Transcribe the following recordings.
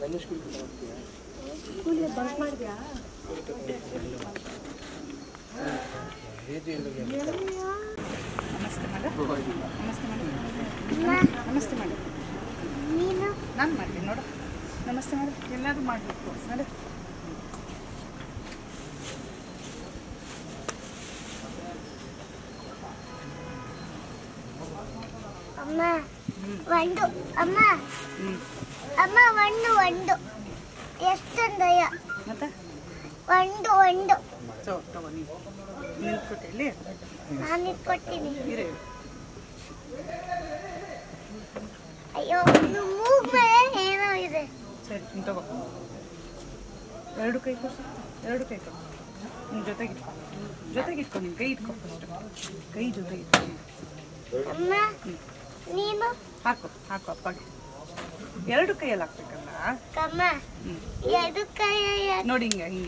ಸ್ಕೂಲಿಗೆ ಬಂಕ್ ಮಾಡಿದ್ಯಾ? ನಮಸ್ತೆ ಮೇಡಮ್. ನಮಸ್ತೆ ಮೇಡಮ್. ನಮಸ್ತೆ ಮೇಡಮ್. ನೀನು ನಾನು ಮಾಡ್ತೀನಿ ನೋಡು. ನಮಸ್ತೆ ಮೇಡಮ್. ಎಲ್ಲರೂ ಮಾಡಬೇಕು ನೋಡಿ. ಅಮ್ಮ ಒಂದು ಅಮ್ಮ ಅಮ್ಮ ಒಂದು ಎಷ್ಟೊಂದಯ್ಯ ಮತ್ತೆ ಒಂದು ತಗೋ ನೀವು ನಿಂತ್ಕೊಟ್ಟೆ ಇಲ್ಲಿ ನಾನು ಇಟ್ಕೊಡ್ತೀನಿ. ಇರೇ. ಅಯ್ಯೋ ಮೂಗ್ ಮೇಲೆ ಏನೋ ಇದೆ. ಸರಿ ನೀನು ತಗೋ. ಎರಡು ಕೈ ಕೊಡು. ಎರಡು ಕೈ ಕೊಡು. ನಿನ್ನ ಜೊತೆಗಿಟ್ಕೊ. ನಿನ್ನ ಕೈ ಇಟ್ಕೊ ಫಸ್ಟ್. ಕೈ ಜೊತೆಗಿಟ್ಕೊ. ಅಮ್ಮ ನೀನು ಹಾಕು ಅಪ್ಪಗೆ. ಎರಡು ಕೈಯಲ್ಲಿ ಹಾಕ್ಬೇಕಲ್ಲ. ಕಮ್ಮ ಎರಡು ಕೈ ನೋಡಿ ಹಿಂಗೆ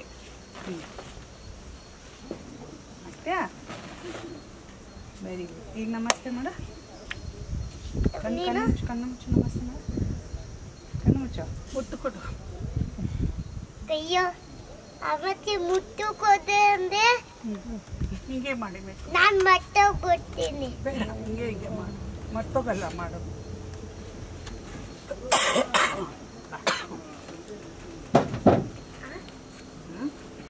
ಆಗ್ತೀಯಾ? Very good. ಈಗ ನಮಸ್ತೆ ಮಾಡ. ಕಣ್ಣು ಮುಚ್ಚು. ನಮಸ್ತೆ ಮಾಡ. ಕಣ್ಣು ಮುಚ್ಚು. ಮುತ್ತು ಕೊಡು. ಅಯ್ಯೋ ಅವತ್ತೆ ಮುಟ್ಟು ಕೊಡೆ ಅಂದ್ರೆ ಹಿಂಗೆ ಮಾಡಿಬೇಕು. ನಾನು ಮತ್ತೆ ಕೊಡ್ತೀನಿ. ಬೇಡ ಹಿಂಗೆ ಮಾಡು. ಮತ್ತೋಗಲ್ಲ ಮಾಡೋದು.